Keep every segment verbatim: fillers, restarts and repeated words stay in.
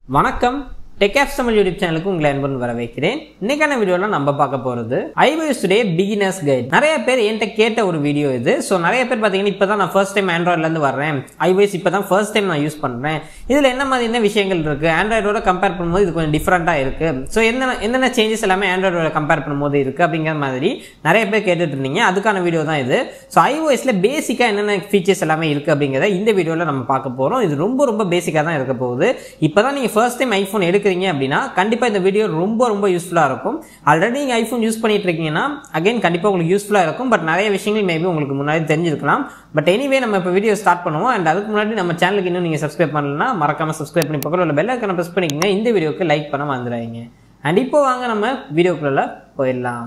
வணக்கம் TechApps Tamil YouTube channel உங்களை அன்புடன் வரவேற்கிறேன். இன்னைக்கான வீடியோல நம்ம பார்க்க போறது iOS உடைய beginners guide. நிறைய பேர் என்கிட்ட கேட்ட ஒரு வீடியோ இது. சோ நிறைய பேர் பாத்தீங்கன்னா இப்பதான் நான் ஃபர்ஸ்ட் டைம் Androidல இருந்து வர்றேன். iOS இப்பதான் ஃபர்ஸ்ட் டைம் நான் யூஸ் பண்றேன். இதுல என்ன மாதிரி என்ன விஷயங்கள் இருக்கு? Androidோட கம்பேர் பண்ணும்போது இது கொஞ்சம் டிஃபரண்டா இருக்கு. சோ என்ன என்னென்ன சேஞ்சஸ் எல்லாமே Androidோட கம்பேர் பண்ணும்போது இருக்கு அப்படிங்கிற மாதிரி நிறைய பேர் கேட்டுட்டு இருந்தீங்க. அதுக்கான வீடியோ தான் இது. சோ iOSல பேசிக்கா என்னென்ன ஃபீச்சர்ஸ் எல்லாமே இருக்கு அப்படிங்கறத இந்த வீடியோல நம்ம பார்க்க போறோம். இது ரொம்ப ரொம்ப பேசிக்கா தான் இருக்க போகுது. இப்பதான் நீங்க ஃபர்ஸ்ட் டைம் ஐபோன் எடுக்க அப்படினா கண்டிப்பா இந்த வீடியோ ரொம்ப ரொம்ப யூஸ்ஃபுல்லா இருக்கும். ஆல்ரெடி நீங்க ஐபோன் யூஸ் பண்ணிட்டு இருக்கீங்கன்னா அகைன் கண்டிப்பா உங்களுக்கு யூஸ்ஃபுல்லா இருக்கும். பட் நிறைய விஷயங்கள் மேபி உங்களுக்கு முன்னாடி தெரிஞ்சிருக்கலாம். பட் எனிவே நம்ம இப்ப வீடியோ ஸ்டார்ட் பண்ணுவோம். அண்ட் அதுக்கு முன்னாடி நம்ம சேனலுக்கு இன்னும் நீங்க சப்ஸ்கிரைப் பண்ணலனா மறக்காம சப்ஸ்கிரைப் பண்ணி பக்கத்துல உள்ள பெல் ஐகானை பிரஸ் பண்ணிக்கங்க. இந்த வீடியோக்கு லைக் பண்ண மறந்துடாதீங்க. அண்ட் இப்போ வாங்க நம்ம வீடியோக்குள்ள போயிடலாம்.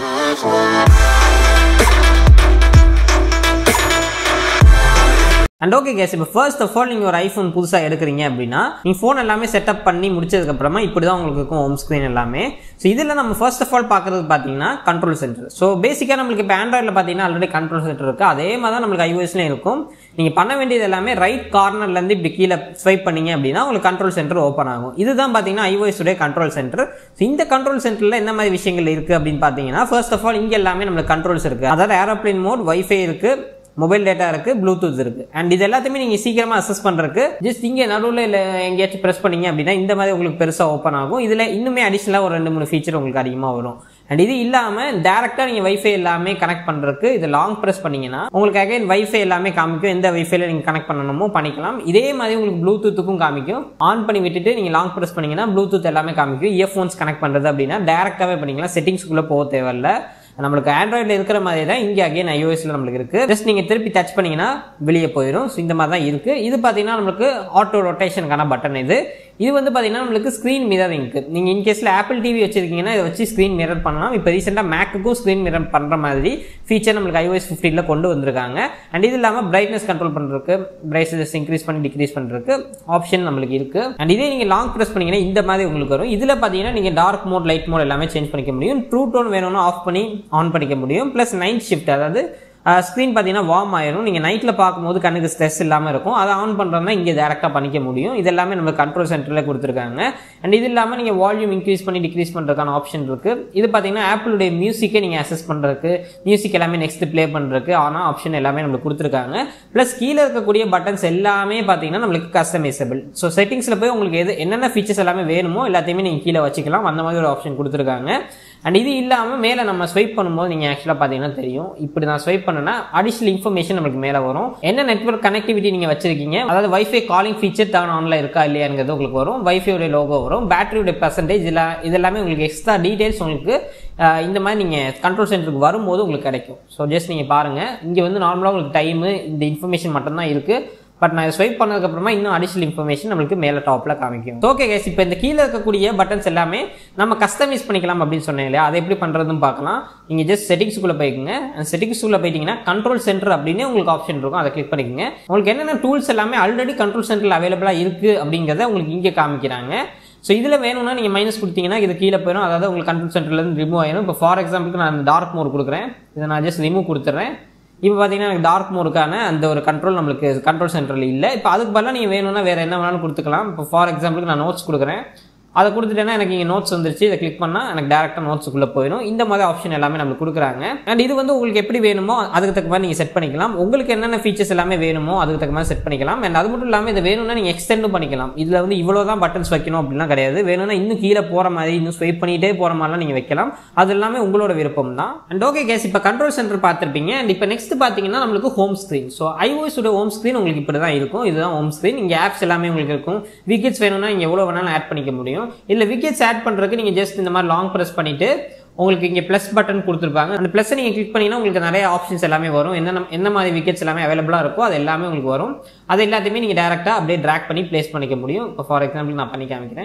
And okay guys, இப்போ first of all நீங்க ஒரு ஐபோன் புதுசா எடுக்குறீங்க அப்படின்னா நீங்க ஃபோன் எல்லாமே செட்டப் பண்ணி முடிச்சதுக்கு அப்புறமா இப்படி தான் உங்களுக்கு இருக்கும் ஹோம் ஸ்கிரீன் எல்லாமே. சோ இதுல நம்ம first of all பார்க்கிறது பாத்தீங்கன்னா கண்ட்ரோல் சென்டர். சோ பேசிக்கா நமக்கு இப்போ Androidல பாத்தீங்கன்னா ஆல்ரெடி கண்ட்ரோல் சென்டர் இருக்கு. அதே மாதிரி தான் நமக்கு iOSலயும் இருக்கும். நீங்க பண்ண வேண்டியது எல்லாமே ரைட் கார்னர்ல இருந்து இப்படி கீழ ஸ்வைப் பண்ணீங்க அப்படின்னா உங்களுக்கு கண்ட்ரோல் சென்டர் ஓபன் ஆகும். இதுதான் பாத்தீங்கன்னா iOS உடைய கண்ட்ரோல் சென்டர். சோ இந்த கண்ட்ரோல் சென்டர்ல என்ன மாதிரி விஷயங்கள் இருக்கு அப்படின்னு பாத்தீங்கன்னா first of all இங்க எல்லாமே நமக்கு கண்ட்ரோல்ஸ் இருக்கு. அதாவது ஏரோப்ளேன் மோட், வைஃபை இருக்கு, மொபைல் டேட்டா இருக்கு, ப்ளூடூத் இருக்கு. அண்ட் இது எல்லாத்தையுமே நீங்க சீக்கிரமா அசஸ் பண்றதுக்கு ஜஸ்ட் இங்க நடுவுல இல்ல எங்கேயாச்சும் பிரஸ் பண்ணீங்க அப்படின்னா இந்த மாதிரி உங்களுக்கு பெருசா ஓப்பன் ஆகும். இதுல இன்னுமே அடிஷனலா ஒரு ரெண்டு மூணு ஃபீச்சர் உங்களுக்கு அதிகமா வரும். அண்ட் இது இல்லாம டைரக்டா நீங்க வைஃபை எல்லாமே கனெக்ட் பண்றதுக்கு இது லாங் பிரஸ் பண்ணீங்கன்னா உங்களுக்கு அகைன் வைஃபை எல்லாமே காமிக்கும். எந்த வைஃபைல நீங்க கனெக்ட் பண்ணணுமோ பண்ணிக்கலாம். இதே மாதிரி உங்களுக்கு ப்ளூடூத்துக்கும் காமிக்கும். ஆன் பண்ணி விட்டுட்டு நீங்க லாங் பிரஸ் பண்ணீங்கன்னா ப்ளூடூத் எல்லாமே காமிக்கும். இயர்போன்ஸ் கனெக்ட் பண்றது அப்படின்னா டைரக்டாவே பண்ணிக்கலாம். செட்டிங்ஸ்குள்ள போக தேவையில்ல. நம்மளுக்கு ஆண்ட்ராய்டில் இருக்கிற மாதிரி தான் இங்கே அகைன் ஐஓஎஸ்ல நம்மளுக்கு இருக்கு. ஜஸ்ட் நீங்க திருப்பி டச் பண்ணீங்கன்னா வெளியே போயிடும். ஸோ இந்த மாதிரி தான் இருக்கு. இது பார்த்தீங்கன்னா நம்மளுக்கு ஆட்டோ ரொட்டேஷனுக்கான பட்டன். இது இது வந்து பார்த்தீங்கன்னா நம்மளுக்கு ஸ்க்ரீன் மிரரிங்க்கு நீங்க இன்கேஸ்ல ஆப்பிள் டிவி வச்சிருக்கீங்கன்னா இதை வச்சு ஸ்க்ரீன் மிரர் பண்ணலாம். இப்போ ரீசெண்டாக மேக்குக்கும் ஸ்க்ரீன் மிரர் பண்ற மாதிரி ஃபீச்சர் நம்மளுக்கு iOS பதினைந்துல கொண்டு வந்திருக்காங்க. அண்ட் இது இல்லாமல் பிரைட்னஸ் கண்ட்ரோல் பண்றதுக்கு, பிரைட்னஸ் இன்க்ரீஸ் பண்ணி டிக்ரீஸ் பண்றதுக்கு ஆப்ஷன் நம்மளுக்கு இருக்கு. அண்ட் இதே நீங்க லாங் பிரஸ் பண்ணீங்கன்னா இந்த மாதிரி உங்களுக்கு வரும். இதுல பார்த்தீங்கன்னா நீங்க டார்க் மோட், லைட் மோட் எல்லாமே சேஞ்ச் பண்ணிக்க முடியும். ட்ரூ டோன் வேணும்னா ஆஃப் பண்ணி ஆன் பண்ணிக்க முடியும். பிளஸ் நைட் ஷிஃப்ட், அதாவது ஸ்க்ரீன் பார்த்தீங்கன்னா வார்ம் ஆயிரும். நீங்கள் நைட்டில் பார்க்கும்போது கண்ணுக்கு ஸ்ட்ரெஸ் இல்லாமல் இருக்கும். அதை ஆன் பண்ணுறதுனா இங்கே டேரெக்டாக பண்ணிக்க முடியும். இது எல்லாமே நம்ம கண்ட்ரோல் சென்டரில் கொடுத்துருக்காங்க. அண்ட் இது இல்லாமல் நீங்கள் வால்யூம் இன்க்ரீஸ் பண்ணி டிக்ரீஸ் பண்ணுறதுக்கான ஆப்ஷன் இருக்குது. இது பார்த்தீங்கன்னா ஆப்பிளுடைய மியூசிக்கை நீங்கள் அசஸ் பண்ணுறதுக்கு, மியூசிக் எல்லாமே நெக்ஸ்ட் ப்ளே பண்ணுறதுக்கு ஆனால் ஆப்ஷன் எல்லாமே நம்மளுக்கு கொடுத்துருக்காங்க. ப்ளஸ் கீழே இருக்கக்கூடிய பட்டன்ஸ் எல்லாமே பார்த்தீங்கன்னா நம்மளுக்கு கஸ்டமைசபிள். ஸோ செட்டிங்ஸில் போய் உங்களுக்கு எது என்னென்ன ஃபீச்சர்ஸ் எல்லாமே வேணுமோ எல்லாத்தையுமே நீங்கள் கீழே வச்சுக்கலாம். அந்த மாதிரி ஒரு ஆப்ஷன் கொடுத்துருக்காங்க. அண்ட் இது இல்லாமல் மேலே நம்ம ஸ்வைப் பண்ணும்போது நீங்கள் ஆக்சுவலாக பார்த்தீங்கன்னா தெரியும். இப்படி நான் ஸ்வைப் பண்ணனா அடிஷனல் இன்ஃபர்மேஷன் நமக்கு மேலே வரும். என்ன நெட்வொர்க் கனெக்டிவிட்டி நீங்கள் வச்சிருக்கீங்க, அதாவது வைஃபை காலிங் ஃபீச்சர் டர்ன் ஆன்ல இருக்கா இல்லையாங்கிறது உங்களுக்கு வரும். வைஃபையோட லோகோ வரும், பேட்டரியோட பர்சன்டேஜ் இதெல்லாம் இதெல்லாமே உங்களுக்கு எக்ஸ்ட்ரா டீடைல்ஸ் உங்களுக்கு இந்த மாதிரி நீங்கள் கண்ட்ரோல் சென்டருக்கு வரும்போது உங்களுக்கு கிடைக்கும். ஸோ ஜஸ்ட் நீங்கள் பாருங்கள், இங்கே வந்து நார்மலாக உங்களுக்கு டைமு இந்த இன்ஃபர்மேஷன் மட்டும்தான் இருக்குது. பட் நான் ஸ்வைப் பண்ணதுக்கு அப்புறமா இன்னும் அடிஷனல் இன்ஃபர்மேஷன் நம்மளுக்கு மேல டாப்ல காமிக்கும். ஓகே கைஸ், இப்போ இந்த கீழே இருக்கக்கூடிய பட்டன்ஸ் எல்லாமே நம்ம கஸ்டமைஸ் பண்ணிக்கலாம் அப்படின்னு சொன்னேன் இல்லையா, அதை எப்படி பண்றதுன்னு பார்க்கலாம். நீங்க ஜஸ்ட் செட்டிங்ஸ்குள்ள போய்க்குங்க. அந்த செட்டிங்ஸ்குள்ள போயிட்டீங்கன்னா கண்ட்ரோல் சென்டர் அப்படின்னு உங்களுக்கு ஆப்ஷன் இருக்கும். அதை கிளிக் பண்ணிக்கோங்க. உங்களுக்கு என்னென்ன டூல்ஸ் எல்லாமே ஆல்ரெடி கண்ட்ரோல் சென்டர்ல அவைலபிளா இருக்கு அப்படிங்கிறத உங்களுக்கு இங்கே காமிக்கிறாங்க. ஸோ இதில் வேணும்னா நீங்கள் மைனஸ் கொடுத்தீங்கன்னா இது கீழே போயிடும். அதாவது உங்களுக்கு கண்ட்ரோல் சென்டர்லேருந்து ரிமூவ் ஆயிடும். இப்போ ஃபார் எக்ஸாம்பிளுக்கு நான் டார்க் மோட் கொடுக்குறேன். இதை நான் ஜஸ்ட் ரிமூவ் கொடுத்துட்றேன். இப்போ பார்த்தீங்கன்னா எனக்கு டார்க் மோடுக்கான அந்த ஒரு கண்ட்ரோல் நம்மளுக்கு கண்ட்ரோல் சென்டரில் இல்லை. இப்போ அதுக்கு பதிலாக நீங்கள் வேணும்னா வேறு என்ன வேணாலும் கொடுத்துக்கலாம். இப்போ ஃபார் எக்ஸாம்பிளுக்கு நான் நோட்ஸ் கொடுக்குறேன். அதை கொடுத்துட்டேன்னா எனக்கு இங்கே நோட்ஸ் வந்துருச்சு. இதை கிளிக் பண்ணால் எனக்கு டேரெக்டாக நோட்ஸுக்குள்ளே போயிடும். இந்த மாதிரி ஆப்ஷன் எல்லாமே நம்மளுக்கு கொடுக்குறாங்க. அண்ட் இது வந்து உங்களுக்கு எப்படி வேணுமோ அதுக்கு தக்க மாதிரி நீங்கள் செட் பண்ணிக்கலாம். உங்களுக்கு என்னென்ன ஃபீச்சர்ஸ் எல்லாமே வேணுமோ அதுக்கு தக்க மாதிரி செட் பண்ணிக்கலாம். அண்ட் அது மட்டும் இல்லாமல் இது வேணும்னா நீங்கள் எக்ஸ்டெண்டும் பண்ணிக்கலாம். இதில் வந்து இவ்வளோ தான் பட்டன்ஸ் வைக்கணும் அப்படிலாம் கிடையாது. வேணும்னா இன்னும் கீழே போகிற மாதிரி, இன்னும் ஸ்வைப் பண்ணிகிட்டே போகிற மாதிரிலாம் நீங்கள் வைக்கலாம். அது எல்லாமே உங்களோட விருப்பம் தான். அண்ட் ஓகே கேஸ், இப்போ கண்ட்ரோல் சென்டர் பார்த்துருப்பீங்க. அண்ட் இப்போ நெக்ஸ்ட் பார்த்தீங்கன்னா நம்மளுக்கு ஹோம் ஸ்க்ரீன். ஸோ iOS உடைய ஹோம் ஸ்க்ரீன் உங்களுக்கு இப்படி தான் இருக்கும். இதுதான் ஹோம் ஸ்க்ரீன். இங்கே ஆப்ஸ் எல்லாமே உங்களுக்கு இருக்கும். விக்கெட்ஸ் வேணும்னா நீங்கள் எவ்வளோ வேணாலும் ஆட் பண்ணிக்க முடியும். இல்லை விக்கெட்ஸ் ஆட் பண்றதுக்கு நீங்க ஜஸ்ட் இந்த மாதிரி லாங் பிரஸ் பண்ணிட்டு உங்களுக்கு இங்க பிளஸ் பட்டன் கொடுத்துருப்பாங்க. அந்த பிளஸ் நீங்க கிளிக் பண்ணீங்கன்னா உங்களுக்கு நிறைய ஆப்ஷன்ஸ் எல்லாமே வரும். என்ன என்ன மாதிரி விக்கெட்ஸ் எல்லாமே அவைலபிளா இருக்கோ அது எல்லாமே உங்களுக்கு வரும். அது எல்லாத்தையுமே நீங்க டைரக்டா அப்படியே டிராக் பண்ணி பிளேஸ் பண்ணிக்க முடியும். இப்போ ஃபார் எக்ஸாம்பிள் நான் பண்ணி காமிக்கிறேன்.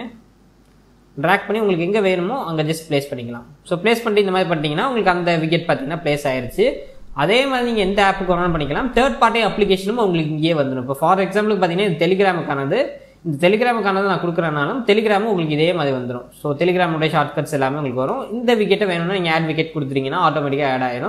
டிராக் பண்ணி உங்களுக்கு எங்க வேணுமோ அங்க ஜஸ்ட் பிளேஸ் பண்ணிக்கலாம். ஸோ பிளேஸ் பண்ணிட்டு இந்த மாதிரி பண்ணிட்டீங்கன்னா உங்களுக்கு அந்த விக்கெட் பார்த்தீங்கன்னா பிளேஸ் ஆயிருச்சு. அதே மாதிரி நீங்க எந்த ஆப்புக்கு வேணாலும் பண்ணிக்கலாம். தேர்ட் பார்ட்டி அப்ளிகேஷனும் உங்களுக்கு இங்கே வந்துடும். இப்போ ஃபார் எக்ஸாம்பிளுக்கு பார்த்தீங்கன்னா இது டெலிகிராமுக்கானது. இந்த டெலிகிராமுக்கானது நான் கொடுக்குறேனாலும் டெலிகிராமும் உங்களுக்கு இதே மாதிரி வந்துடும். ஸோ டெலிகிராமுடைய ஷார்ட்கட்ஸ் எல்லாமே உங்களுக்கு வரும். இந்த விக்கெட்டை வேணும்னா நீங்கள் ஆட் விக்கெட் கொடுத்துட்டீங்கன்னா ஆட்டோமேட்டிக்காக ஆட் ஆயிரும்.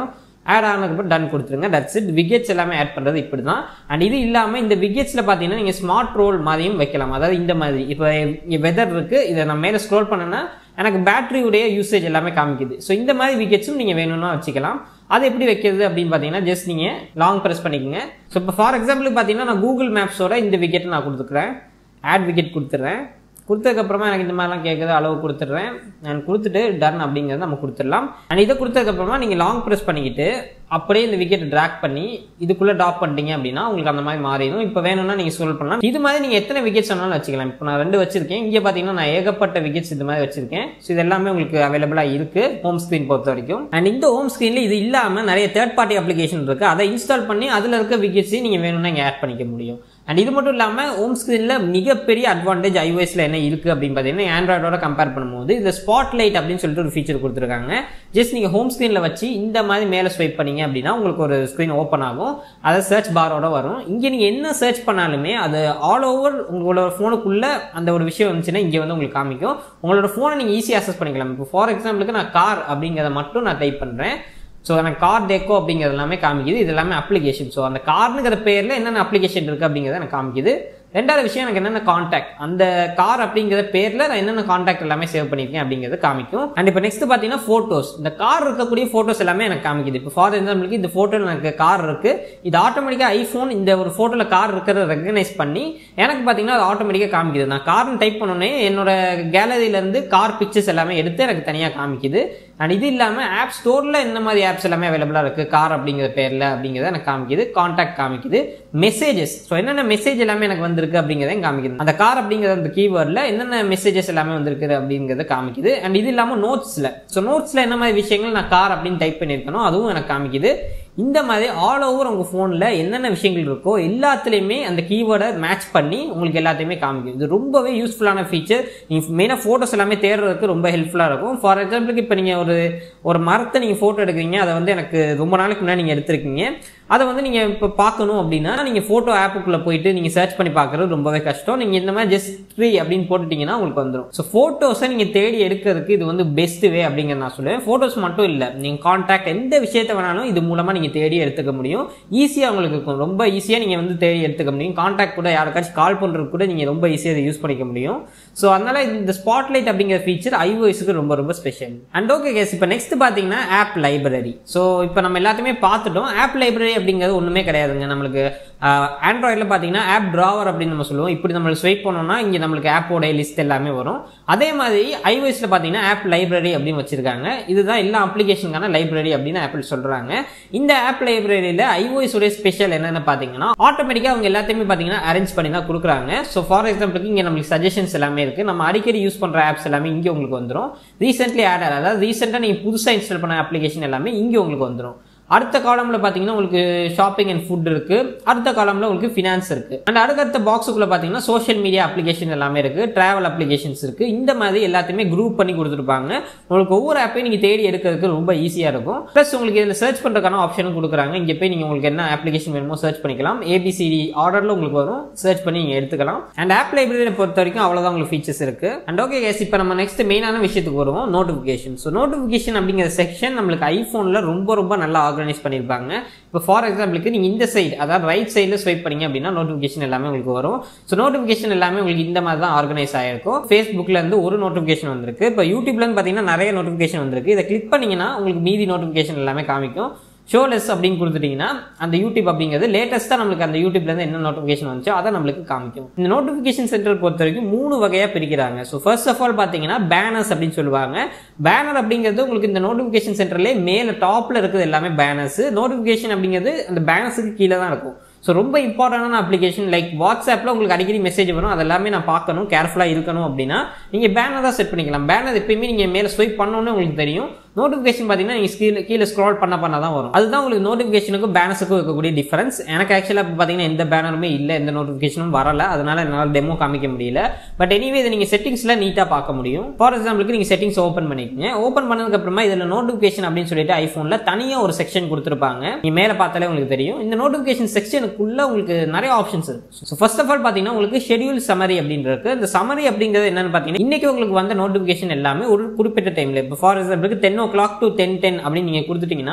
ஆட் ஆனதுக்கப்புறம் டன் கொடுத்துருங்க. That's it. விகெட்ஸ் எல்லாமே ஆட் பண்ணுறது இப்படி தான். அண்ட் இது இல்லாமல் இந்த விகெட்ஸில் பார்த்தீங்கன்னா நீங்கள் ஸ்மார்ட் ரோல் மாதிரியும் வைக்கலாம். அதாவது இந்த மாதிரி இப்போ வெதர் இருக்குது, இதை நான் மேலே ஸ்க்ரோல் பண்ணேன்னா எனக்கு பேட்டரியுடைய யூசேஜ் எல்லாமே காமிக்குது. ஸோ இந்த மாதிரி விகெட்ஸும் நீங்கள் வேணும்னா வச்சுக்கலாம். அது எப்படி வைக்கிறது அப்படின்னு பார்த்தீங்கன்னா ஜஸ்ட் நீங்கள் லாங் ப்ரெஸ் பண்ணிக்கோங்க. ஸோ இப்போ ஃபார் எக்ஸாம்பிளுக்கு பார்த்தீங்கன்னா நான் கூகுள் மேப்ஸோட இந்த விகெட்டை நான் கொடுத்துக்கிறேன். ஆட் விகெட் கொடுத்துட்றேன். கொடுத்ததுக்கப்புறமா எனக்கு இந்த மாதிரிலாம் கேட்குது, அளவு கொடுத்துட்றேன். நான் கொடுத்துட்டு டன் அப்படிங்கிறத நம்ம கொடுத்துடலாம். அண்ட் இதை கொடுத்ததுக்கப்புறமா நீங்கள் லாங் ப்ரெஸ் பண்ணிக்கிட்டு அப்படியே இந்த விக்கெட்டை ட்ராக் பண்ணி இதுக்குள்ளே ட்ராப் பண்ணிட்டீங்க அப்படின்னா உங்களுக்கு அந்த மாதிரி மாறிடும். இப்போ வேணும்னா நீங்கள் ஸ்க்ரோல் பண்ணலாம். இது மாதிரி நீங்கள் எத்தனை விக்கெட்ஸ் வேணாலும் வச்சுக்கலாம். இப்போ நான் ரெண்டு வச்சிருக்கேன். இங்கே பார்த்தீங்கன்னா நான் ஏகப்பட்ட விக்கெட்ஸ் இது மாதிரி வச்சிருக்கேன். ஸோ இது எல்லாமே உங்களுக்கு அவைலபிளாக இருக்குது ஹோம் ஸ்க்ரீன் பொறுத்த வரைக்கும். அண்ட் இந்த ஹோம் ஸ்க்ரீனில் இது இல்லாமல் நிறைய தேர்ட் பார்ட்டி அப்ளிகேஷன் இருக்குது. அதை இன்ஸ்டால் பண்ணி அதில் இருக்க விக்கெட்ஸையும் நீங்கள் வேணும்னா இங்கே ஆட் பண்ணிக்க முடியும். அண்ட் இது மட்டும் இல்லாமல் ஹோம் ஸ்க்ரீனில் மிகப்பெரிய அட்வான்டேஜ் ஐஓஎஸ்ல என்ன இருக்குது அப்படின்னு பார்த்தீங்கன்னா ஆண்ட்ராய்டோட கம்பேர் பண்ணும்போது இந்த ஸ்பாட் லைட் அப்படின்னு சொல்லிட்டு ஒரு ஃபீச்சர் கொடுத்துருக்காங்க. ஜஸ்ட் நீங்கள் ஹோம் ஸ்க்ரீனில் வச்சு இந்த மாதிரி மேலே ஸ்வைப் பண்ணீங்க அப்படின்னா உங்களுக்கு ஒரு ஸ்க்ரீன் ஓப்பன் ஆகும். அதை சர்ச் பாரோட வரும். இங்கே நீங்கள் என்ன சர்ச் பண்ணாலுமே அது ஆல் ஓவர் உங்களோட ஃபோனுக்குள்ளே அந்த ஒரு விஷயம் வந்துச்சுன்னா இங்கே வந்து உங்களுக்கு காமிக்கும். உங்களோட ஃபோனை நீங்கள் ஈஸியாக அக்சஸ் பண்ணிக்கலாம். இப்போ ஃபார் எக்ஸாம்பிளுக்கு நான் கார் அப்படிங்கிறத மட்டும் நான் டைப் பண்ணுறேன். ஸோ எனக்கு கார் டெக்கோ அப்படிங்கிறது எல்லாமே காமிக்குது. இது எல்லாமே அப்ளிகேஷன். ஸோ அந்த கார்னுங்கிற பேரில் என்னென்ன அப்ளிகேஷன் இருக்குது அப்படிங்கிறத எனக்கு காமிக்குது. ரெண்டாவது விஷயம் எனக்கு என்னென்ன காண்டாக்ட், அந்த கார் அப்படிங்கிற பேரில் நான் என்னென்ன காண்டாக்ட் எல்லாமே சேவ் பண்ணியிருக்கேன் அப்படிங்கிறது காமிக்கும். அண்ட் இப்போ நெக்ஸ்ட் பார்த்தீங்கன்னா ஃபோட்டோஸ். இந்த கார் இருக்கக்கூடிய ஃபோட்டோஸ் எல்லாமே எனக்கு காமிக்குது. இப்போ ஃபார் எக்ஸாம்பிளுக்கு இந்த ஃபோட்டோவில் எனக்கு கார் இருக்குது. இது ஆட்டோமேட்டிக்காக ஐஃபோன் இந்த ஒரு ஃபோட்டோவில் கார் இருக்கிறத ரெகனைஸ் பண்ணி எனக்கு பார்த்தீங்கன்னா அது ஆட்டோமேட்டிக்காக காமிக்குது. நான் கார்னு டைப் பண்ணோன்னே என்னோட கேலரியிலேருந்து கார் பிக்சர்ஸ் எல்லாமே எடுத்து எனக்கு தனியாக காமிக்குது. அண்ட் இது இல்லாமல் ஆப் ஸ்டோரில் என்ன மாதிரி ஆப்ஸ் எல்லாமே அவைலபிளாக இருக்குது கார் அப்படிங்கிற பேரில் அப்படிங்கிறத எனக்கு காமிக்குது. காண்டாக்ட் காமிக்குது. மெசேஜஸ், ஸோ என்னென்ன மெசேஜ் எல்லாமே எனக்கு வந்திருக்கு அப்படிங்கிறத காமிக்குது. அந்த கார் அப்படிங்கிற அந்த கீவேர்டில் என்னென்ன மெசேஜஸ் எல்லாமே வந்திருக்குது அப்படிங்கிறத காமிக்குது. அண்ட் இது இல்லாமல் நோட்ஸில், ஸோ நோட்ஸில் என்ன மாதிரி விஷயங்கள் நான் கார் அப்படின்னு டைப் பண்ணியிருக்கணும் அதுவும் எனக்கு காமிக்குது. இந்த மாதிரி ஆல் ஓவர் உங்கள் ஃபோனில் என்னென்ன விஷயங்கள் இருக்கோ எல்லாத்துலேயுமே அந்த கீவேர்டை மேட்ச் பண்ணி உங்களுக்கு எல்லாத்தையுமே காமிக்கும். இது ரொம்பவே யூஸ்ஃபுல்லான ஃபீச்சர். நீங்கள் மெயினாக ஃபோட்டோஸ் எல்லாமே தேடுறதுக்கு ரொம்ப ஹெல்ப்ஃபுல்லாக இருக்கும். ஃபார் எக்ஸாம்பிளுக்கு இப்போ நீங்கள் ஒரு ஒரு மரத்தை நீங்கள் ஃபோட்டோ எடுக்கிறீங்க, அதை வந்து எனக்கு ரொம்ப நாளைக்கு முன்னாடி நீங்கள் எடுத்திருக்கீங்க, அதை வந்து நீங்கள் இப்போ பார்க்கணும் அப்படின்னா நீங்கள் ஃபோட்டோ ஆப்புக்குள்ளே போயிட்டு நீங்கள் சர்ச் பண்ணி பார்க்குறது ரொம்பவே கஷ்டம். நீங்கள் இந்த மாதிரி ஜஸ்ட் ட்ரீ அப்படின்னு போட்டுட்டீங்கன்னா உங்களுக்கு வந்துடும். ஸோ ஃபோட்டோஸை நீங்கள் தேடி எடுக்கிறதுக்கு இது வந்து பெஸ்ட் வே அப்படிங்கிற நான் சொல்லுவேன். ஃபோட்டோஸ் மட்டும் இல்லை, நீங்கள் கான்டாக்ட் எந்த விஷயத்தை வேணாலும் இது மூலமாக நீங்கள் தேடி எடுத்துக்க முடியும். ஈஸியாக உங்களுக்கு இருக்கும். ரொம்ப ஈஸியாக நீங்கள் வந்து தேடி எடுத்துக்க முடியும். கான்டாக்ட் கூட யாருக்காச்சும் கால் பண்ணுறது கூட நீங்கள் ரொம்ப ஈஸியாக அதை யூஸ் பண்ணிக்க முடியும். ஸோ அதனால இந்த ஸ்பாட்லைட் அப்படிங்கிற ஃபீச்சர் ஐஓஎஸ்க்கு ரொம்ப ரொம்ப ஸ்பெஷல். அண்ட் ஓகே கேஸ், இப்போ நெக்ஸ்ட் பார்த்தீங்கன்னா ஆப் லைப்ரரி. ஸோ இப்போ நம்ம எல்லாத்தையுமே பார்த்துட்டோம். ஆப் லைப்ரரி அப்படிங்கிறது ஒன்றுமே கிடையாதுங்க. நம்மளுக்கு ஆண்ட்ராய்டில் பார்த்தீங்கன்னா ஆப் ட்ராவர் அப்படின்னு நம்ம சொல்லுவோம். இப்படி நம்மளுக்கு ஸ்வைப் பண்ணோம்னா இங்கே நம்மளுக்கு ஆப்போடைய லிஸ்ட் எல்லாமே வரும். அதே மாதிரி ஐஓஎஸ்ல பார்த்தீங்கன்னா ஆப் லைப்ரரி அப்படின்னு வச்சிருக்காங்க. இதுதான் எல்லா அப்ளிகேஷனுக்கான லைப்ரரி அப்படின்னு ஆப்பிள் சொல்றாங்க. இந்த ஆப் லைப்ரரியில் ஐஓஎஸ் உடைய ஸ்பெஷல் என்னன்னு பார்த்தீங்கன்னா ஆட்டோமேட்டிக்காக அவங்க எல்லாத்தையுமே பார்த்தீங்கன்னா அரேஞ்ச் பண்ணி தான் கொடுக்குறாங்க. ஸோ ஃபார் எக்ஸாம்பிளுக்கு இங்கே நம்மளுக்கு சஜஷன்ஸ் எல்லாமே இருக்குது. நம்ம அடிக்கடி யூஸ் பண்ணுற ஆப்ஸ் எல்லாமே இங்கே உங்களுக்கு வந்துடும். ரீசென்ட்லி ஆட் அதாவது ரீசெண்டாக நீங்கள் புதுசாக இன்ஸ்டால் பண்ண அப்ளிகேஷன் எல்லாமே இங்கே உங்களுக்கு வந்துடும். அடுத்த காலம்ல பாத்தீங்கன்னா உங்களுக்கு ஷாப்பிங் அண்ட் ஃபுட் இருக்கு. அடுத்த காலம்ல உங்களுக்கு ஃபினான்ஸ் இருக்கு. அண்ட் அடுத்த பாக்ஸுக்குள்ள பாத்தீங்கன்னா சோஷியல் மீடியா அப்ளிகேஷன் எல்லாமே இருக்கு. டிராவல் அப்ளிகேஷன்ஸ் இருக்கு. இந்த மாதிரி எல்லாத்தையுமே குரூப் பண்ணி கொடுத்துருப்பாங்க. உங்களுக்கு ஒவ்வொரு ஆப்பையும் நீங்க தேடி எடுக்கிறதுக்கு ரொம்ப ஈஸியா இருக்கும். பிளஸ் உங்களுக்கு இதுல சர்ச் பண்றதுக்கான ஆப்ஷனும் கொடுக்குறாங்க. இங்க போய் நீங்க உங்களுக்கு என்ன அப்ளிகேஷன் வேணுமோ சர்ச் பண்ணிக்கலாம். ஏபிசிடி ஆர்டர்ல உங்களுக்கு வரும். சர்ச் பண்ணி நீங்க எடுத்துக்கலாம். அண்ட் ஆப் லைப்ரரியை பொறுத்த வரைக்கும் அவ்வளவுதான் உங்களுக்கு ஃபீச்சர்ஸ் இருக்கு. அண்ட் ஓகே கேஸ், இப்போ நம்ம நெக்ஸ்ட் மெயினான விஷயத்துக்கு வருவோம், நோட்டிபிகேஷன். ஸோ நோட்டிபிகேஷன் அப்படிங்கிற செக்ஷன் நம்மளுக்கு ஐபோன்ல ரொம்ப ரொம்ப நல்லா ஆர்கனைஸ் பண்ணிருப்பாங்க. இப்போ ஃபார் எக்ஸாம்பிளுக்கு நீங்க இந்த சைடு அதாவது ரைட் சைடில் ஸ்வைப் பண்ணீங்க அப்படின்னா நோட்டிபிகேஷன் எல்லாமே உங்களுக்கு வரும். ஸோ நோட்டிபிகேஷன் எல்லாமே உங்களுக்கு இந்த மாதிரி தான் ஆர்கனைஸ் ஆயிருக்கும். ஃபேஸ்புக்ல இருந்து ஒரு நோட்டிபிகேஷன் வந்திருக்கு. இப்போ யூடியூப்ல இருந்து பார்த்தீங்கன்னா நிறைய நோட்டிபிகேஷன் வந்திருக்கு. இதை கிளிக் பண்ணீங்கன்னா உங்களுக்கு மீதி நோட்டிபிகேஷன் எல்லாமே காமிக்கும். ஷோலெஸ் அப்படின்னு கொடுத்துட்டீங்கன்னா அந்த யூடியூப் அப்படிங்கிறது லேட்டஸ்ட்டாக நம்மளுக்கு அந்த யூடியூப்லேருந்து என்ன நோட்டிஃபிகேஷன் வந்துச்சோ அதை நம்மளுக்கு காமிக்கும். இந்த நோட்டிஃபிகேஷன் சென்டர் பொறுத்த வரைக்கும் மூணு வகையாக பிரிக்கிறாங்க. ஸோ ஃபர்ஸ்ட் ஆஃப் ஆல் பார்த்தீங்கன்னா பேனர்ஸ் அப்படின்னு சொல்லுவாங்க. பேனர் அப்படிங்கிறது உங்களுக்கு இந்த நோட்டிஃபிகேஷன் சென்டர்லேயே மேலே டாப்பில் இருக்குது எல்லாமே பேனர்ஸ். நோட்டிஃபிகேஷன் அப்படிங்கிறது அந்த பேனர்ஸுக்கு கீழே தான் இருக்கும். ஸோ ரொம்ப இம்பார்ட்டண்டான அப்ளிகேஷன் லைக் வாட்ஸ்அப்பில் உங்களுக்கு அடிக்கடி மெசேஜ் வரும். அது எல்லாமே நான் பார்க்கணும், கேர்ஃபுல்லாக இருக்கணும் அப்படின்னா நீங்கள் பேனர் தான் செட் பண்ணிக்கலாம். பேனர் எப்பயுமே நீங்கள் மேலே ஸ்வைப் பண்ணணும்னு உங்களுக்கு தெரியும். நோட்டிஃபிகேஷன் பார்த்தீங்கன்னா நீங்கள் கீழே கீழே ஸ்க்ரால் பண்ண பண்ண தான் வரும். அதுதான் உங்களுக்கு நோட்டிஃபிகேஷனுக்கும் பேனர்ஸுக்கும் இருக்கக்கூடிய டிஃபரன்ஸ். எனக்கு ஆக்சுவலாக இப்போ பார்த்தீங்கன்னா எந்த பேனருமே இல்லை, எந்த நோட்டிஃபிகேஷனும் வரல, அதனால என்னால் டெமோ காமிக்க முடியல. பட் எனிவே இதை நீங்கள் செட்டிங்ஸில் நீட்டாக பார்க்க முடியும். ஃபார் எக்ஸாம்பிளுக்கு நீங்கள் செட்டிங்ஸ் ஓப்பன் பண்ணிக்கோங்க. ஓப்பன் பண்ணதுக்கப்புறமா இதில் நோட்டிஃபிகேஷன் அப்படின்னு சொல்லிட்டு ஐஃபோனில் தனியாக ஒரு செக்ஷன் கொடுத்துருப்பாங்க. நீங்கள் மேலே பார்த்தாலே உங்களுக்கு தெரியும். இந்த நோட்டிஃபிகேஷன் செக்ஷனுக்குள்ள உங்களுக்கு நிறைய ஆப்ஷன்ஸ் இருக்கு. ஸோ ஃபர்ஸ்ட் ஆஃப் ஆல் பார்த்தீங்கன்னா உங்களுக்கு ஷெட்யூல் சமரி அப்படின்னு இருக்கு. இந்த சமரி அப்படிங்கிறது என்னன்னு பார்த்தீங்கன்னா இன்னைக்கு உங்களுக்கு வந்த நோட்டிஃபிகேஷன் எல்லாமே ஒரு குறிப்பிட்ட டைம்ல இப்போ ஃபார் எக்ஸாம்பிளுக்கு ten o'clock to ten ten அப்படின்னு நீங்க கொடுத்துட்டீங்கன்னா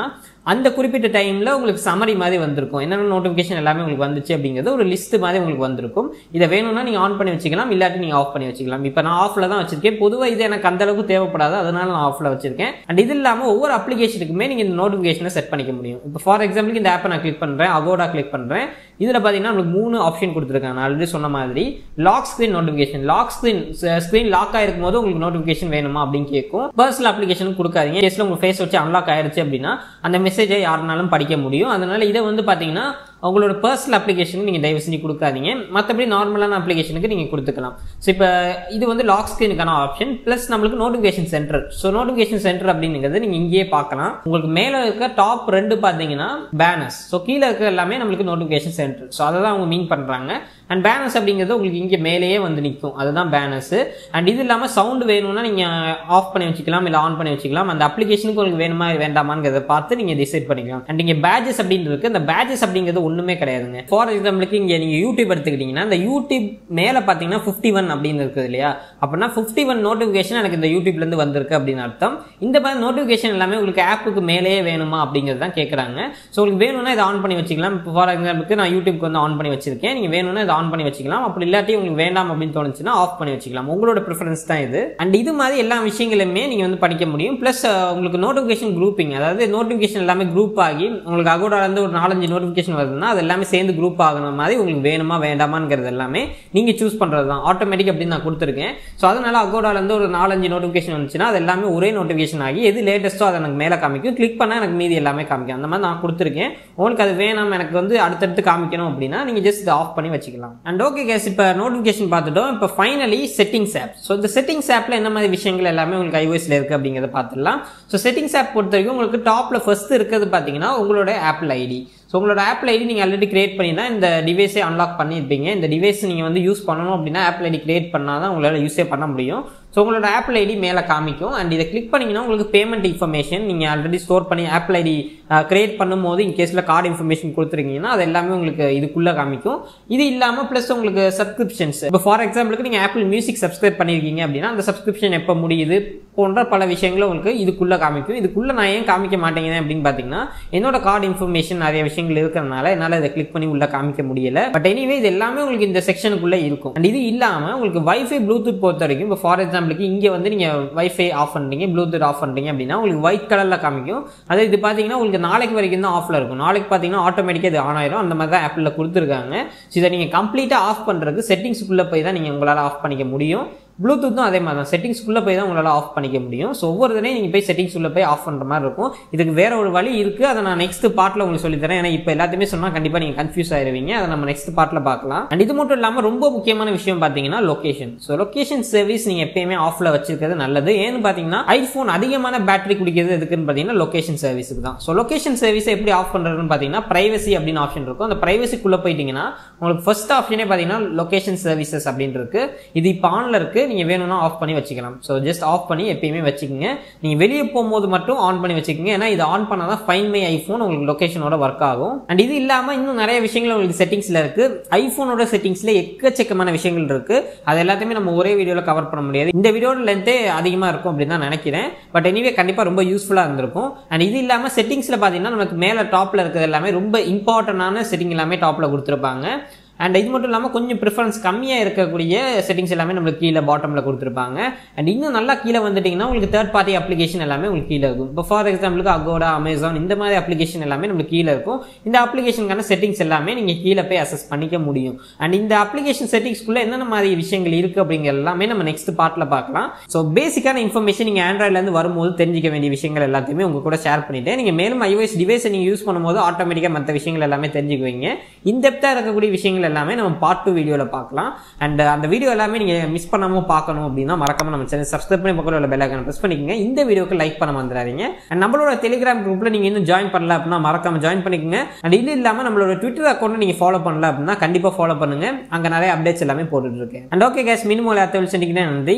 அந்த குறிப்பிட்ட டைமில் உங்களுக்கு சமரி மாதிரி வந்திருக்கும், என்னென்ன நோட்டிஃபிகேஷன் எல்லாமே உங்களுக்கு வந்துச்சு அப்படிங்கிறது ஒரு லிஸ்ட் மாதிரி உங்களுக்கு வந்திருக்கும். இதை வேணும்னா நீங்கள் ஆன் பண்ணி வச்சுக்கலாம், இல்லாட்டி நீங்கள் ஆஃப் பண்ணி வச்சுக்கலாம். இப்போ நான் ஆஃபில் தான் வச்சிருக்கேன். பொதுவாக இது எனக்கு அந்த அளவுக்கு தேவைப்படாது, அதனால நான் ஆஃபில் வச்சிருக்கேன். அண்ட் இது இல்லாமல் ஒவ்வொரு அப்ளிகேஷனுக்குமே நீங்கள் இந்த நோட்டிஃபிகேஷனை செட் பண்ணிக்க முடியும். இப்போ ஃபார் எக்ஸாம்பிளுக்கு இந்த ஆப்பை நான் கிளிக் பண்ணுறேன், அகோடா கிளிக் பண்ணுறேன். இதில் பார்த்தீங்கன்னா உங்களுக்கு மூணு ஆப்ஷன் கொடுத்துருக்காங்க. நான் ஆல்ரெடி சொன்ன மாதிரி lock screen notification, lock screen screen lock ஆயிருக்கும் போது உங்களுக்கு நோட்டிஃபிகேஷன் வேணுமா அப்படின்னு கேட்கும். பர்சனல் அப்ளிகேஷன் கொடுக்காதீங்க. கேஸில் உங்கள் ஃபேஸ் வச்சு அன்லாக் ஆயிடுச்சு அப்படின்னா அந்த மெசேஜை யாருனாலும் படிக்க முடியும். அதனால இதை வந்து பார்த்தீங்கன்னா உங்களோட பர்சனல் அப்ளிகேஷனுக்கு நீங்கள் தயவு செஞ்சு கொடுக்காதீங்க. மற்றபடி நார்மலான அப்ளிகேஷனுக்கு நீங்கள் கொடுத்துக்கலாம். ஸோ இப்போ இது வந்து லாக் ஸ்க்ரீனுக்கான ஆப்ஷன். ப்ளஸ் நம்மளுக்கு notification centre. So notification centre அப்படிங்கிறது நீங்கள் இங்கேயே பார்க்கலாம். உங்களுக்கு மேலே இருக்க டாப் ரெண்டு பார்த்தீங்கன்னா பேனர்ஸ். ஸோ கீழே இருக்க எல்லாமே நம்மளுக்கு நோட்டிஃபிகேஷன் சென்டர். ஸோ அதை தான் அவங்க மீன் பண்ணுறாங்க. அண்ட் பேனர்ஸ் அப்படிங்கிறது உங்களுக்கு இங்கே மேலேயே வந்து நிற்கும், அதுதான் பேனர்ஸ். அண்ட் இது இல்லாமல் சவுண்ட் வேணும்னா நீங்கள் ஆஃப் பண்ணி வச்சுக்கலாம், இல்லை ஆன் பண்ணி வச்சுக்கலாம். அந்த அப்ளிகேஷனுக்கு உங்களுக்கு வேணுமா வேண்டாமாங்கிறத பார்த்து நீங்கள் டிசைட் பண்ணிக்கலாம். அண்ட் இங்கே பேஜஸ் அப்படின்னு இருக்கு. அந்த பேஜஸ் அப்படிங்கிறது ஒன்றுமே கிடையாதுங்க. ஃபார் எக்ஸாம்பிளுக்கு இங்கே நீங்கள் யூடியூப் எடுத்துக்கிட்டீங்கன்னா அந்த யூடியூப் மேலே பார்த்தீங்கன்னா ஃபிஃப்டி ஒன் அப்படின்னு இருக்குது இல்லையா, அப்படின்னா ஃபிஃப்டி ஒன் நோட்டிஃபிகேஷன் எனக்கு இந்த யூடியூப்லேருந்து வந்திருக்கு அப்படின்னு அர்த்தம். இந்த மாதிரி நோட்டிஃபிகேஷன் எல்லாமே உங்களுக்கு ஆப்புக்கு மேலேயே வேணுமா அப்படிங்கிறது தான் கேட்குறாங்க. ஸோ உங்களுக்கு வேணும்னா இதை ஆன் பண்ணி வச்சுக்கலாம். இப்போ ஃபார் எக்ஸாம்பிளுக்கு நான் யூடியூப்க்கு வந்து ஆன் பண்ணி வச்சிருக்கேன். நீங்கள் வேணும்னா இதை ஆன் பண்ணி வச்சுக்கலாம். அப்படி இல்லாட்டி உங்களுக்கு வேண்டாம் அப்படின்னு தோணுச்சுன்னா ஆஃப் பண்ணி வச்சுக்கலாம். உங்களோட ப்ரிஃபரன்ஸ் தான் இது. அண்ட் இது மாதிரி எல்லா விஷயங்களுமே நீங்கள் வந்து படிக்க முடியும். ப்ளஸ் உங்களுக்கு நோட்டிஃபிகேஷன் குரூப்பிங், அதாவது நோட்டிஃபிகேஷன் எல்லாமே குரூப் ஆகி உங்களுக்கு அகோடாலேருந்து ஒரு நாலஞ்சு நோட்டிஃபிகேஷன் வருதுன்னா அது எல்லாமே சேர்ந்து குரூப் ஆகிற மாதிரி உங்களுக்கு வேணுமா வேண்டாமாங்கிறது எல்லாமே நீங்கள் சூஸ் பண்ணுறது தான். ஆட்டோமேட்டிக் அப்படின்னு நான் கொடுத்துருக்கேன். ஸோ அதனால அகோடாலேருந்து ஒரு நாலஞ்சு நோட்டிஃபிகேஷன் வந்துச்சுன்னா அது எல்லாமே ஒரே நோட்டிஃபிகேஷன் ஆகி எது லேட்டஸ்ட்டோ அதை எனக்கு மேலே காமிக்கும். கிளிக் பண்ணால் எனக்கு மீதி எல்லாமே காமிக்கும். அந்த மாதிரி நான் கொடுத்துருக்கேன். உங்களுக்கு அது வேணாம், எனக்கு வந்து அடுத்தடுத்து காமிக்கணும் அப்படின்னா நீங்கள் ஜஸ்ட் ஆஃப் பண்ணி வச்சுக்கலாம். அண்ட் ஓகே கேஸ், இப்போ நோட்டிஃபிகேஷன் பார்த்துட்டோம். இப்போ ஃபைனலி செட்டிங்ஸ் ஆப். ஸோ இந்த செட்டிங்ஸ் ஆப்பில் என்ன மாதிரி விஷயங்கள் எல்லாமே உங்களுக்கு ஐஓஎஸ்ல இருக்குது அப்படிங்கிறத பார்த்துடலாம். ஸோ செட்டிங்ஸ் ஆப் பொறுத்த வரைக்கும் உங்களுக்கு டாப்பில் ஃபர்ஸ்ட் இருக்கிறது பார்த்தீங்கன்னா உங்களோட ஆப்பிள் ஐடி. ஸோ உங்களோட ஆப்பிள் ஐடி நீங்கள் ஆல்ரெடி கிரியேட் பண்ணி தான் இந்த டிவைஸை அன்லாக் பண்ணியிருப்பீங்க. இந்த டிவைஸ் நீங்கள் வந்து யூஸ் பண்ணணும் அப்படின்னா ஆப்பிள் ஐடி கிரியேட் பண்ணால் தான் உங்களால் யூஸே பண்ண முடியும். ஸோ உங்களோட ஆப்பிள் ஐடி மேலே காமிக்கும். அண்ட் இதை கிளிக் பண்ணிங்கன்னா உங்களுக்கு பேமெண்ட் இன்ஃபர்மேஷன் நீங்கள் ஆல்ரெடி ஸ்டோர் பண்ணி ஆப்பிள் ஐடி கிரியேட் பண்ணும்போது இன் கேஸில் கார்டு இன்ஃபர்மேஷன் கொடுத்துருக்கீங்கன்னா அது எல்லாமே உங்களுக்கு இதுக்குள்ளே காமிக்கும். இது இல்லாமல் ப்ளஸ் உங்களுக்கு சப்ஸ்கிரிப்ஷன்ஸ், இப்போ ஃபார் எக்ஸாம்பிளுக்கு நீங்கள் ஆப்பிள் மியூசிக் சப்ஸ்கிரைப் பண்ணியிருக்கீங்க அப்படின்னா அந்த சப்ஸ்கிரிப்ஷன் எப்போ முடியுது போன்ற பல விஷயங்களும் உங்களுக்கு இதுக்குள்ளே காமிக்கும். இதுக்குள்ளே நான் ஏன் காமிக்க மாட்டேங்கிறேன் அப்படின்னு பார்த்தீங்கன்னா என்னோட கார்டு இன்ஃபர்மேஷன் நிறைய விஷயங்கள் இருக்கிறதுனால என்னால் இதை கிளிக் பண்ணி உள்ள காமிக்க முடியல. பட் எனிவே இது எல்லாமே உங்களுக்கு இந்த செக்ஷனுக்குள்ளே இருக்கும். அண்ட் இது இல்லாமல் உங்களுக்கு வைஃபை ப்ளூடூத் பொறுத்த வரைக்கும் இப்போ ஃபார் எக்ஸாம்பிளுக்கு இங்கே வந்து நீங்கள் வைஃபை ஆஃப் பண்ணுறீங்க, ப்ளூடூத் ஆஃப் பண்ணுறீங்க அப்படின்னா உங்களுக்கு ஒயிட் கலரில் காமிக்கும். அது இது பார்த்தீங்கன்னா உங்களுக்கு நாளைக்கு வரைக்கும் தான் ஆஃபில் இருக்கும். நாளைக்கு பார்த்தீங்கன்னா ஆட்டோமேட்டிக்காக இது ஆன் ஆயிரும். அந்த மாதிரி தான் ஆப்பில் கொடுத்துருக்காங்க. ஸோ இதை நீங்கள் கம்ப்ளீட்டாக ஆஃப் பண்ணுறதுக்கு செட்டிங்ஸுக்குள்ளே போய் தான் நீங்கள் உங்களால் ஆஃப் பண்ணிக்க முடியும். ப்ளூடூத்தும் அதே மாதிரி தான் செட்டிங்ஸ்குள்ளே போய் தான் உங்களால் ஆஃப் பண்ணிக்க முடியும். ஸோ ஒவ்வொரு தடையும் நீங்கள் போய் செட்டிங்ஸ்குள்ளே போய் ஆஃப் பண்ணுற மாதிரி இருக்கும். இதுக்கு வேற ஒரு வழி இருக்குது, அதை நான் நெக்ஸ்ட் பார்ட்டில் உங்களுக்கு சொல்லித்தரேன். ஏன்னா இப்போ எல்லாத்தையுமே சொன்னால் கண்டிப்பாக நீங்கள் கன்ஃபியூஸ் ஆயிருவீங்க. அதை நம்ம நெக்ஸ்ட் பார்ட்டில் பார்க்கலாம். அண்ட் இது மட்டும் இல்லாமல் ரொம்ப முக்கியமான விஷயம் பார்த்தீங்கன்னா லொகேஷன். ஸோ லொகேஷன் சர்வீஸ் நீங்கள் எப்பயுமே ஆஃபில் வச்சிருக்கிறது நல்லது. ஏன்னு பார்த்தீங்கன்னா ஐஃபோன் அதிகமான பேட்டரி குடிக்கிறது எதுக்குன்னு பார்த்தீங்கன்னா லொகேஷன் சர்வீஸுக்கு தான். ஸோ லொகேஷன் சர்வீஸை எப்படி ஆஃப் பண்ணுறதுன்னு பார்த்தீங்கன்னா பிரைவசி அப்படின்னு ஆப்ஷன் இருக்கும். அந்த பிரைவசிக்குள்ளே போயிட்டீங்கன்னா உங்களுக்கு ஃபர்ஸ்ட் ஆப்ஷனே பார்த்தீங்கன்னா லொகேஷன் சர்வீசஸ் அப்படின்னு இருக்கு. இது இப்போ ஆன்ல இருக்கு. நீங்கள் வேணும்னா ஆஃப் பண்ணி வச்சுக்கலாம். ஸோ ஜஸ்ட் ஆஃப் பண்ணி எப்பயுமே வச்சுக்கோங்க. நீங்கள் வெளியே போகும்போது மட்டும் ஆன் பண்ணி வச்சுக்கோங்க. ஏன்னா இது ஆன் பண்ணால் தான் ஃபைண்ட் மை ஐஃபோன் உங்களுக்கு லொகேஷனோட ஒர்க் ஆகும். அண்ட் இது இல்லாமல் இன்னும் நிறைய விஷயங்கள் உங்களுக்கு செட்டிங்ஸில் இருக்குது. ஐஃபோனோட செட்டிங்ஸில் எக்கச்சக்கமான விஷயங்கள் இருக்குது. அது எல்லாத்தையுமே நம்ம ஒரே வீடியோவில் கவர் பண்ண முடியாது. இந்த வீடியோட லென்த்தே அதிகமாக இருக்கும் அப்படின்னு தான் நினைக்கிறேன். பட் எனிவே கண்டிப்பாக ரொம்ப யூஸ்ஃபுல்லாக இருந்திருக்கும். அண்ட் இது இல்லாமல் செட்டிங்ஸில் பார்த்தீங்கன்னா நமக்கு மேலே டாப்பில் இருக்கிறது எல்லாமே ரொம்ப இம்பார்ட்டண்டான செட்டிங் எல்லாமே டாப்பில் கொடுத்துருப்பாங்க. அண்ட் இது மட்டும் இல்லாமல் கொஞ்சம் ப்ரிஃபரன்ஸ் கம்மியாக இருக்கக்கூடிய செட்டிங்ஸ் எல்லாமே நம்மளுக்கு கீழே பாட்டமில் கொடுத்துருப்பாங்க. அண்ட் இன்னும் நல்லா கீழே வந்துட்டிங்கன்னா உங்களுக்கு தேர்ட் பார்ட்டி அப்ளிகேஷன் எல்லாமே உங்களுக்கு கீழே இருக்கும். இப்போ ஃபார் எக்ஸாம்பிளுக்கு அகோடா, அமேசான் இந்த மாதிரி அப்ளிகேஷன் எல்லாமே நம்மளுக்கு கீழே இருக்கும். இந்த அப்ளிகேஷனுக்கான செட்டிங்ஸ் எல்லாமே நீங்கள் கீழே போய் அசஸ் பண்ணிக்க முடியும். அண்ட் இந்த அப்ளிகேஷன் செட்டிங்ஸ்குள்ளே என்னென்ன மாதிரி விஷயங்கள் இருக்குது அப்படிங்கிற எல்லாமே நம்ம நெக்ஸ்ட் பார்ட்டில் பார்க்கலாம். ஸோ பேசிக்கான இன்ஃபர்மேஷன் நீங்கள் ஆண்ட்ராய்ட்லேருந்து வரும்போது தெரிஞ்சிக்க வேண்டிய விஷயங்கள் எல்லாத்தையுமே உங்கள் கூட ஷேர் பண்ணிவிட்டேன். நீங்கள் மேலும் iOS டிவைஸை நீங்கள் யூஸ் பண்ணும்போது ஆட்டோமேட்டிக்காக மற்ற விஷயங்கள் எல்லாமே தெரிஞ்சுக்குவீங்க. இன்டெப்த்தாக இருக்கக்கூடிய விஷயங்கள் எல்லாமே நம்ம பார்ட் டூ வீடியோவில் பார்க்கலாம். அண்ட் அந்த வீடியோ எல்லாமே நீங்கள் மிஸ் பண்ணாமல் பார்க்கணும் அப்படின்னா மறக்காம நம்ம சேனல் சப்ஸ்கிரைப் பண்ணி பக்கத்தில் உள்ள பெல் ஐகானை பிரஸ் பண்ணிக்கோங்க. இந்த வீடியோக்கு லைக் பண்ண வந்துடாதீங்க. அண்ட் நம்மளோட டெலிகிராம் குரூப்பில் நீங்கள் இன்னும் ஜாயின் பண்ணல அப்படின்னா மறக்காம ஜாயின் பண்ணிக்கோங்க. அண்ட் இது இல்லாமல் நம்மளோட ட்விட்டர் அக்கௌண்ட் நீங்கள் ஃபாலோ பண்ணல அப்படின்னா கண்டிப்பாக ஃபாலோ பண்ணுங்க. அங்கே நிறைய அப்டேட்ஸ் எல்லாமே போட்டுட்டு இருக்கேன். அண்ட் ஓகே கேஸ், மினிமம் அத்தவள் செஞ்சுக்கிட்டேன். நன்றி,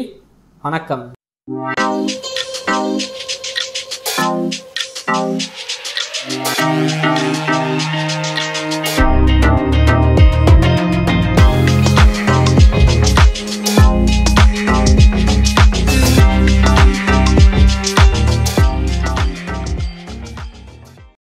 வணக்கம்.